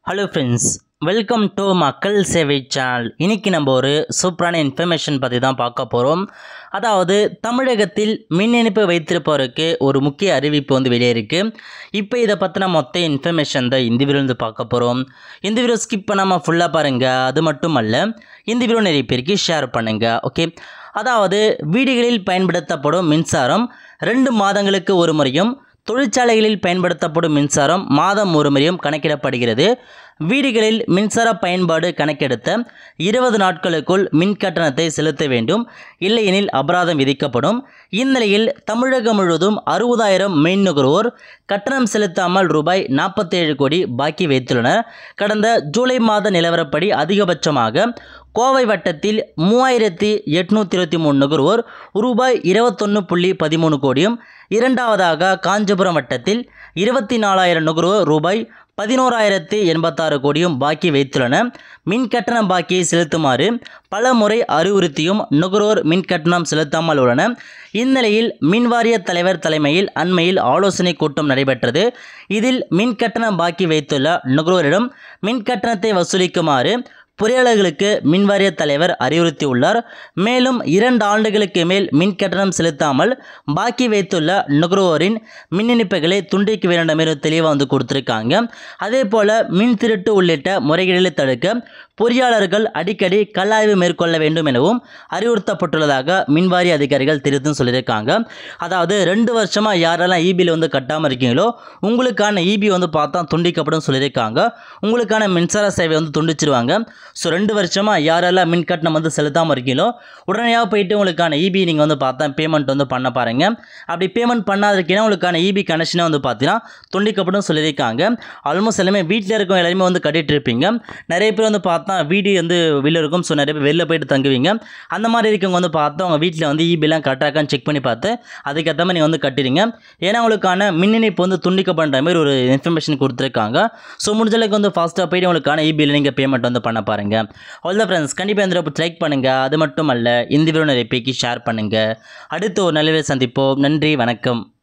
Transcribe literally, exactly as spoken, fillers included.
Hello friends, welcome to makkalsevai channel. இன்னைக்கு நம்ம ஒரு சூப்பரான இன்ஃபர்மேஷன் பத்தி தான் பார்க்க போறோம். அதாவது தமிழகத்தில் மின் இணைப்பு வைத்திருப்பவருக்கு ஒரு முக்கிய அறிவிப்பு வந்து வெளியே இருக்கு. இப்போ இத பத்தின மொத்த இன்ஃபர்மேஷன் தான் இந்த வீடியோல இருந்து பார்க்க போறோம். இந்த வீடியோ ஸ்கிப் பண்ணாம ஃபுல்லா பாருங்க. அது மட்டும் அல்ல, இந்த வீடியோ நிறைய பேருக்கு ஷேர் பண்ணுங்க. ஓகே, அதாவது வீடுகளில் பயன்படுத்தப்படும் மின்சாரம் ரெண்டு மாதங்களுக்கு ஒரு முறையும் தொழிற்சாலைகளில் பயன்படுத்தப்படும் மின்சாரம் மாதம் ஒரு முறையும் கணக்கிடப்படுகிறது. வீடுகளில் மின்சார பயன்பாடு கணக்கெடுத்த இருபது நாட்களுக்குள் மின் கட்டணத்தை செலுத்த வேண்டும், இல்லையெனில் அபராதம் விதிக்கப்படும். இந்நிலையில் தமிழகம் முழுவதும் அறுபதாயிரம் மின் நுகர்வோர் கட்டணம் செலுத்தாமல் ரூபாய் நாற்பத்தேழு கோடி பாக்கி வைத்துள்ளனர். கடந்த ஜூலை மாத நிலவரப்படி அதிகபட்சமாக கோவை வட்டத்தில் மூவாயிரத்தி எட்நூற்றி இருபத்தி மூணு நுகர்வோர் ரூபாய் இருபத்தொன்று புள்ளி பதிமூணு கோடியும், இரண்டாவதாக காஞ்சிபுரம் வட்டத்தில் இருபத்தி நாலாயிரம் நுகர்வோர் ரூபாய் பதினோராயிரத்தி எண்பத்தாறு கோடியும் பாக்கி வைத்துள்ளன. மின் கட்டண பாக்கியை செலுத்துமாறு பல முறை அறிவுறுத்தியும் நுகர்வோர் மின் கட்டணம் செலுத்தாமல் உள்ளனர். இந்நிலையில் மின்வாரிய தலைவர் தலைமையில் அண்மையில் ஆலோசனை கூட்டம் நடைபெற்றது. இதில் மின் கட்டணம் பாக்கி வைத்துள்ள நுகர்வோரிடம் மின் கட்டணத்தை வசூலிக்குமாறு பொறியாளர்களுக்கு மின்வாரிய தலைவர் அறிவுறுத்தியுள்ளார். மேலும் இரண்டு ஆண்டுகளுக்கு மேல் மின் கட்டணம் செலுத்தாமல் பாக்கி வைத்துள்ள நுகர்வோரின் மின் இணைப்புகளை துண்டிக்க வேண்டும் என்று தெளிவாக வந்து கொடுத்துருக்காங்க. அதே போல் மின் திருட்டு உள்ளிட்ட முறைகேடுகளை தடுக்க பொறியாளர்கள் அடிக்கடி கல்லாய்வு மேற்கொள்ள வேண்டும் எனவும் அறிவுறுத்தப்பட்டுள்ளதாக மின்வாரிய அதிகாரிகள் தெரிவித்தும் சொல்லியிருக்காங்க. அதாவது ரெண்டு வருஷமாக யாரெல்லாம் இபியில் வந்து கட்டாமல் இருக்கீங்களோ உங்களுக்கான இபி வந்து பார்த்தா துண்டிக்கப்படும் சொல்லியிருக்காங்க. உங்களுக்கான மின்சார சேவை வந்து துண்டிச்சிருவாங்க. ஸோ ரெண்டு வருஷமாக யாரெல்லாம் மின் கட்டணம் வந்து செலுத்தாமல் இருக்கீங்களோ உடனடியாக போயிட்டு உங்களுக்கான இபி நீங்கள் வந்து பார்த்தா பேமெண்ட் வந்து பண்ண பாருங்கள். அப்படி பேமெண்ட் பண்ணாதிருக்கீங்கன்னா உங்களுக்கான இபி கனெக்ஷனை வந்து பார்த்தீங்கன்னா துண்டிக்கப்படும் சொல்லியிருக்காங்க. ஆல்மோஸ்ட் எல்லாமே வீட்டில் இருக்கவங்க எல்லாருமே வந்து கட்டிட்டு இருப்பீங்க. நிறைய பேர் வந்து பார்த்தா வீடு வந்து வெளில இருக்கும். ஸோ நிறைய பேர் வெளில போயிட்டு தங்குவீங்க. அந்த மாதிரி இருக்கவங்க வந்து பார்த்தா அவங்க வீட்டில் வந்து இபிலாம் கரெக்டாகான்னு செக் பண்ணி பார்த்து அதுக்கேற்ற மாதிரி நீங்கள் வந்து கட்டிடுங்க. ஏன்னா உங்களுக்கான மின் இணைப்பு வந்து துண்டிக்கப்படுற மாதிரி ஒரு இன்ஃபர்மேஷன் கொடுத்துருக்காங்க. ஸோ முடிஞ்சளவுக்கு வந்து ஃபாஸ்ட்டாக போயிட்டு உங்களுக்கான இபியில் நீங்கள் பேமெண்ட் வந்து பண்ண பாருங்கள். ஆல் த ஃப்ரெண்ட்ஸ், கண்டிப்பாக இந்த லைக் பண்ணுங்கள். அது மட்டும் அல்ல, இந்த வீடியோ நிறைய பேருக்கு ஷேர் பண்ணுங்கள். அடுத்து ஒரு நல்ல சந்திப்போம். நன்றி, வணக்கம்.